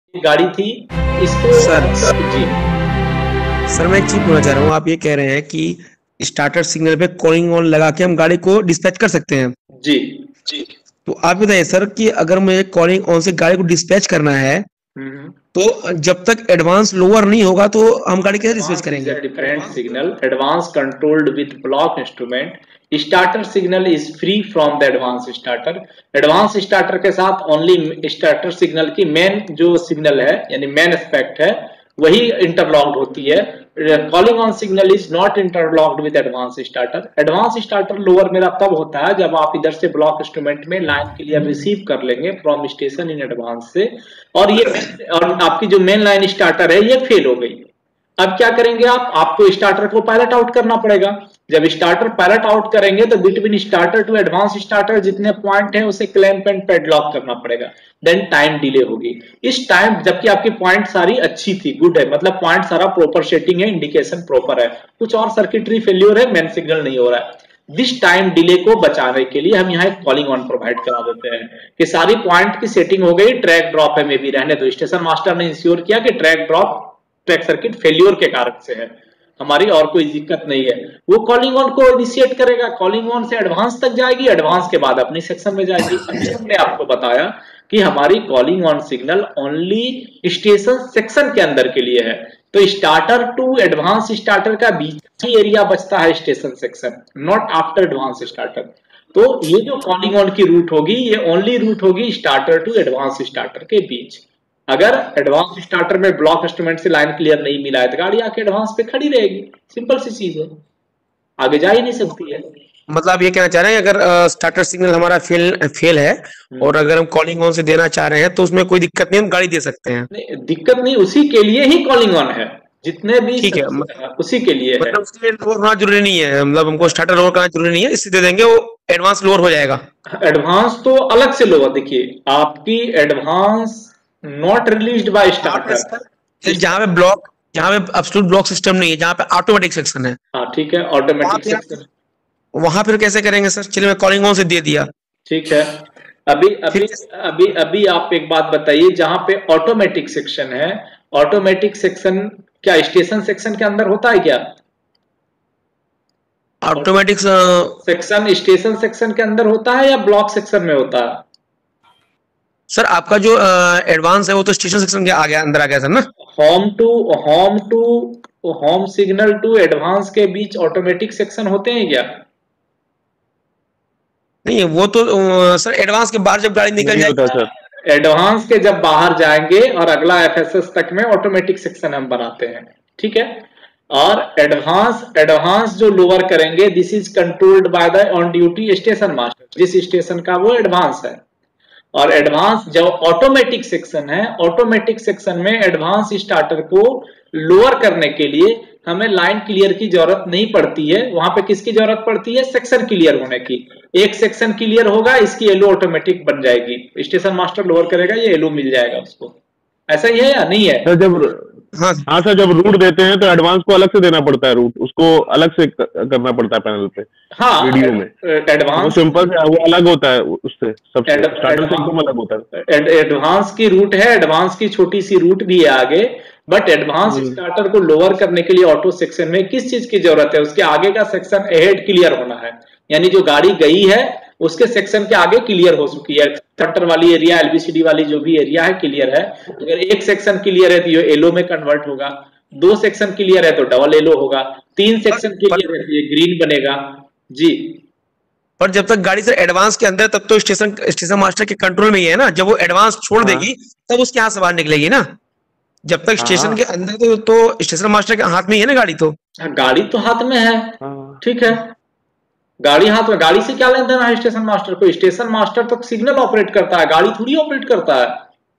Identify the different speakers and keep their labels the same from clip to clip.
Speaker 1: गाड़ी थी इसको।
Speaker 2: सर
Speaker 1: जी
Speaker 2: सर मैं एक चीज पूछना चाह रहा हूँ। आप ये कह रहे हैं कि स्टार्टर सिग्नल पे कॉलिंग ऑन लगा के हम गाड़ी को डिस्पैच कर सकते हैं।
Speaker 1: जी।
Speaker 2: तो आप बताइए सर कि अगर मुझे कॉलिंग ऑन से गाड़ी को डिस्पैच करना है
Speaker 1: हम्म।
Speaker 2: तो जब तक एडवांस लोअर नहीं होगा तो हम गाड़ी कैसे डिस्पैच
Speaker 1: Advance is
Speaker 2: करेंगे?
Speaker 1: a different signal. Advance controlled with block instrument. Starter signal is free from the advance starter. Advance starter के साथ only starter signal की main जो signal है यानी main aspect है वही interlocked होती है। Calling on signal is not interlocked with advance starter. Advance starter lower मेरा तब होता है जब आप इधर से block instrument में line clear receive कर लेंगे from station in advance से और और आपकी जो main line starter है ये fail हो गई। अब क्या करेंगे आपको स्टार्टर को पायलट आउट करना पड़ेगा। जब स्टार्टर पायलट आउट करेंगे तो between starter to advance starter जितने पॉइंट हैं उसे क्लैंप एंड पैडलॉक करना पड़ेगा। देन टाइम डिले होगी। इस टाइम जबकि आपकी पॉइंट सारी अच्छी थी, गुड है, मतलब पॉइंट सारा प्रॉपर सेटिंग है, इंडिकेशन प्रॉपर है, कुछ और सर्किटरी फेल्योर है, मेन सिग्नल नहीं हो रहा है। दिस टाइम डिले को बचाने के लिए हम यहाँ एक कॉलिंग ऑन प्रोवाइड करा देते हैं कि सारी पॉइंट की सेटिंग हो गई, ट्रैक ड्रॉप है में भी रहने दो। स्टेशन मास्टर ने इंश्योर किया कि track drop track circuit failure के कारण से है, हमारी और कोई दिक्कत नहीं है। वो कॉलिंग ऑन को इनिशिएट करेगा, कॉलिंग ऑन से एडवांस तक जाएगी, एडवांस के बाद अपनी सेक्शन में जाएगी। अभी हमने आपको बताया कि हमारी calling on signal only station section के अंदर के लिए है। तो स्टार्टर टू एडवांस स्टार्टर का बीच ही एरिया बचता है station section, not after advance starter. तो ये जो कॉलिंग ऑन की रूट होगी ये ओनली रूट होगी स्टार्टर टू एडवांस स्टार्टर के बीच। अगर एडवांस स्टार्टर में ब्लॉक इंस्ट्रूमेंट से लाइन क्लियर नहीं मिला है तो गाड़ी आके एडवांस पे खड़ी रहेगी। सिंपल सी चीज है, आगे जा ही नहीं सकती है।
Speaker 2: मतलब आप ये कहना चाह रहे हैं अगर स्टार्टर सिग्नल हमारा फेल फेल है और
Speaker 1: हम्म।
Speaker 2: अगर हम कॉलिंग ऑन से देना चाह रहे हैं तो उसमें कोई दिक्कत नहीं, हम गाड़ी दे सकते हैं।
Speaker 1: नहीं दिक्कत नहीं, उसी के लिए ही कॉलिंग ऑन है, जितने भी
Speaker 2: ठीक है,
Speaker 1: उसी के लिए है।
Speaker 2: मतलब उसके लिए लोअर होना जरूरी नहीं है, मतलब हमको स्टार्टर लोअर करना जरूरी नहीं है, इससे दे देंगे वो एडवांस लोअर हो जाएगा।
Speaker 1: एडवांस तो अलग से लो, देखिए आपकी एडवांस नॉट रिलीज्ड बाय
Speaker 2: जहाँ पे
Speaker 1: स्टार्टर।
Speaker 2: सर जहाँ पे एब्सोल्यूट ब्लॉक सिस्टम नहीं है, जहाँ पे ऑटोमेटिक सेक्शन है,
Speaker 1: हाँ ठीक है,
Speaker 2: वहां
Speaker 1: ऑटोमेटिक
Speaker 2: पे
Speaker 1: सेक्शन।
Speaker 2: वहां फिर कैसे करेंगे सर? चलिए मैं कॉलिंग ऑन से दे दिया,
Speaker 1: ठीक है। अभी
Speaker 2: फिर
Speaker 1: अभी अभी आप एक बात बताइए, जहां पे ऑटोमेटिक सेक्शन है, ऑटोमेटिक सेक्शन क्या स्टेशन सेक्शन के अंदर होता है क्या?
Speaker 2: ऑटोमेटिक
Speaker 1: सेक्शन स्टेशन सेक्शन के अंदर होता है या ब्लॉक सेक्शन में होता है?
Speaker 2: सर आपका जो एडवांस है वो तो स्टेशन सेक्शन के आ गया, अंदर आ गया सर ना।
Speaker 1: Home to home to home signal to advance के बीच ऑटोमेटिक सेक्शन होते हैं क्या?
Speaker 2: नहीं वो तो सर एडवांस के बाद जब गाड़ी निकल
Speaker 3: नहीं होता
Speaker 2: जाएगी।
Speaker 3: सर।
Speaker 1: एडवांस के जब बाहर जाएंगे और अगला एफएसएस तक में ऑटोमेटिक सेक्शन हम बनाते हैं, ठीक है। और एडवांस एडवांस जो लोअर करेंगे this is controlled by the on duty station master, जिस स्टेशन का वो एडवांस है। और एडवांस जो ऑटोमेटिक सेक्शन है, ऑटोमेटिक सेक्शन में एडवांस स्टार्टर को लोअर करने के लिए हमें लाइन क्लियर की जरूरत नहीं पड़ती है। वहां पे किसकी जरूरत पड़ती है? सेक्शन क्लियर होने की। एक सेक्शन क्लियर होगा, इसकी एलो ऑटोमेटिक बन जाएगी, स्टेशन मास्टर लोअर करेगा, ये एलो मिल जाएगा उसको। ऐसा ही है या नहीं है?
Speaker 3: सर जब
Speaker 2: हाँ
Speaker 3: हाँ सर, जब रूट देते हैं तो एडवांस को अलग से देना पड़ता है, रूट उसको अलग से करना पड़ता है पैनल पे,
Speaker 1: हाँ
Speaker 3: वीडियो में। वो
Speaker 1: एडवांस
Speaker 3: सिंपल से वो अलग होता है, उससे सबसे स्टार्टर से एकदम अलग होता है।
Speaker 1: एडवांस की रूट है, एडवांस की छोटी सी रूट भी है आगे। बट एडवांस स्टार्टर को लोअर करने के लिए ऑटो सेक्शन में किस चीज की जरूरत है? उसके आगे का सेक्शन अहेड क्लियर होना है, यानी जो गाड़ी गई है उसके सेक्शन के आगे क्लियर हो चुकी है। थटर वाली एरिया, एलबीसीडी वाली जो भी एरिया है क्लियर है। अगर एक सेक्शन क्लियर है तो ये येलो में कन्वर्ट होगा, दो सेक्शन क्लियर है तो डबल येलो होगा, तीन सेक्शन क्लियर है तो ये ग्रीन बनेगा। जी
Speaker 2: पर जब तक गाड़ी सर एडवांस के अंदर तब तो स्टेशन स्टेशन मास्टर के कंट्रोल में ही है ना। जब वो एडवांस छोड़
Speaker 3: हाँ
Speaker 2: देगी तब उसके हाथ से बाहर निकलेगी ना। जब तक स्टेशन
Speaker 3: हाँ
Speaker 2: के अंदर तो स्टेशन मास्टर के हाथ में ही है ना गाड़ी तो।
Speaker 1: हाँ, गाड़ी तो हाथ में है,
Speaker 3: हाँ।
Speaker 1: ठीक है। गाड़ी हाथ में, गाड़ी से क्या लेना देना है स्टेशन मास्टर को? स्टेशन मास्टर तो सिग्नल ऑपरेट करता है, गाड़ी थोड़ी ऑपरेट करता है।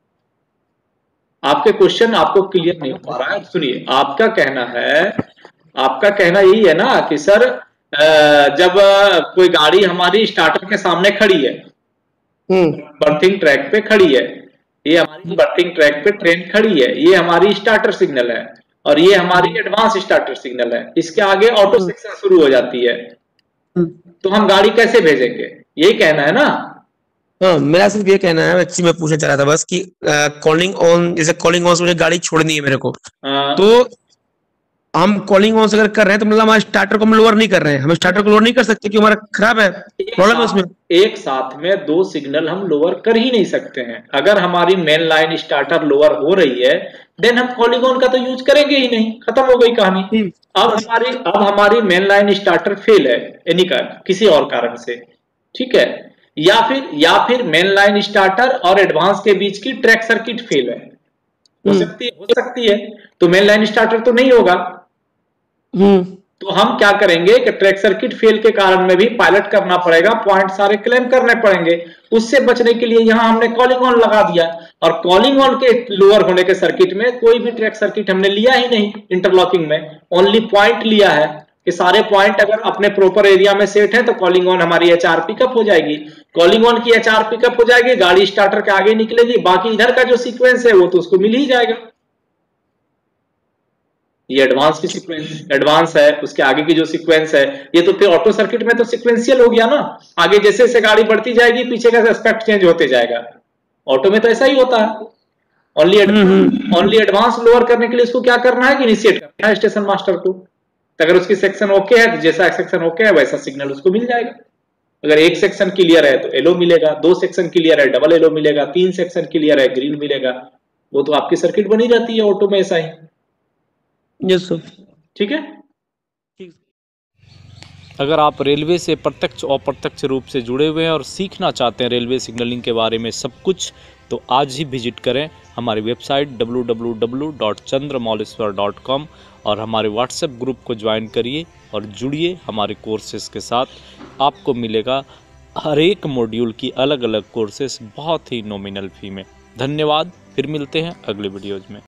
Speaker 1: आपके क्वेश्चन आपको क्लियर नहीं हो पा रहा है, सुनिए। आपका कहना है, आपका कहना यही है ना कि सर जब कोई गाड़ी हमारी स्टार्टर के सामने खड़ी है, बर्थिंग ट्रैक पे खड़ी है, ये हमारी बर्थिंग ट्रैक पे ट्रेन खड़ी है, ये हमारी स्टार्टर सिग्नल है और ये हमारी एडवांस स्टार्टर सिग्नल है। इसके आगे ऑटो सेक्शन शुरू हो जाती है, तो हम गाड़ी कैसे भेजेंगे? यही कहना है ना।
Speaker 2: हाँ, मेरा सिर्फ ये कहना है, एक्चुअली मैं पूछना चाह रहा था बस कि कॉलिंग ऑन, जैसे कॉलिंग ऑन से मुझे गाड़ी छोड़नी है मेरे को, तो हम कॉलिंग ऑन से अगर कर रहे हैं तो मतलब हमारे स्टार्टर को हम लोअर नहीं कर रहे हैं, हम स्टार्टर को लोअर नहीं कर सकते क्योंकि हमारा खराब है, प्रॉब्लम है उसमें।
Speaker 1: एक साथ में दो सिग्नल हम लोअर कर ही नहीं सकते हैं। अगर हमारी मेन लाइन स्टार्टर लोअर हो रही है देन हम कॉलिंग ऑन का तो यूज करेंगे ही नहीं, खत्म हो गई कहानी। अब हमारी मेन लाइन स्टार्टर फेल है एनी किसी और कारण से, ठीक है, या फिर मेन लाइन स्टार्टर और एडवांस के बीच की ट्रैक सर्किट फेल है, हो सकती है, तो मेन लाइन स्टार्टर तो नहीं होगा। तो हम क्या करेंगे कि ट्रैक सर्किट फेल के कारण में भी पायलट करना पड़ेगा, पॉइंट सारे क्लेम करने पड़ेंगे। उससे बचने के लिए यहां हमने कॉलिंग ऑन लगा दिया, और कॉलिंग ऑन के लोअर होने के सर्किट में कोई भी ट्रैक सर्किट हमने लिया ही नहीं इंटरलॉकिंग में, ओनली पॉइंट लिया है कि सारे पॉइंट अगर अपने प्रॉपर एरिया में सेट है तो कॉलिंग ऑन हमारी एचआर पिकअप हो जाएगी। कॉलिंग ऑन की एचआर पिकअप हो जाएगी, गाड़ी स्टार्टर के आगे निकलेगी, बाकी इधर का जो सीक्वेंस है वो तो उसको मिल ही जाएगा। ये एडवांस की सीक्वेंस एडवांस है, उसके आगे की जो सीक्वेंस है ये तो फिर ऑटो सर्किट में तो सीक्वेंशियल हो गया ना, आगे जैसे जैसे गाड़ी बढ़ती जाएगी पीछे का एस्पेक्ट चेंज होते जाएगा। ऑटो में तो ऐसा ही होता है, ओनली एडवांस लोअर करने के लिए इसको क्या करना है कि इनिशिएट करना है स्टेशन मास्टर को। तो अगर उसकी सेक्शन ओके है तो जैसा सेक्शन ओके है वैसा सिग्नल उसको मिल जाएगा। अगर एक सेक्शन क्लियर है तो येलो मिलेगा, 2 सेक्शन क्लियर है डबल येलो मिलेगा, 3 सेक्शन क्लियर है ग्रीन मिलेगा। वो तो आपकी सर्किट बनी रहती है ऑटो में ऐसा ही।
Speaker 2: यस सर,
Speaker 1: ठीक है।
Speaker 4: अगर आप रेलवे से प्रत्यक्ष और अप्रत्यक्ष रूप से जुड़े हुए हैं और सीखना चाहते हैं रेलवे सिग्नलिंग के बारे में सब कुछ, तो आज ही विजिट करें हमारी वेबसाइट www.chandramouleswar.com और हमारे व्हाट्सएप ग्रुप को ज्वाइन करिए और जुड़िए हमारे कोर्सेज के साथ। आपको मिलेगा हर एक मॉड्यूल की अलग अलग कोर्सेज बहुत ही नॉमिनल फी में। धन्यवाद, फिर मिलते हैं अगले वीडियोज़ में।